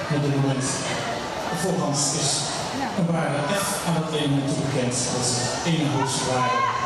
op dit moment. Voorhand is een waarde F aan het element toegekend. Dat is de ene hoogste waarde.